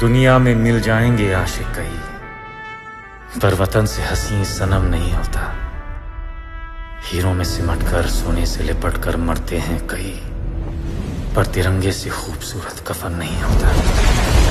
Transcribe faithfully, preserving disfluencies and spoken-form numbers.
दुनिया में मिल जाएंगे आशिक कई, पर वतन से हसी सनम नहीं होता। हीरों में सिमट कर सोने से लिपट कर मरते हैं कई, पर तिरंगे से खूबसूरत कफन नहीं होता।